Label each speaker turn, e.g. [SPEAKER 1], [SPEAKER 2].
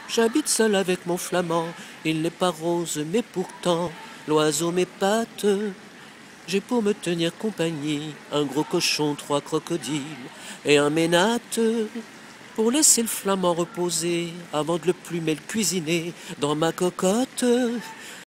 [SPEAKER 1] J'habite seul avec mon flamand, il n'est pas rose, mais pourtant, l'oiseau m'épate. J'ai pour me tenir compagnie un gros cochon, 3 crocodiles et un ménate. Pour laisser le flamand reposer avant de le plumer, le cuisiner dans ma cocotte.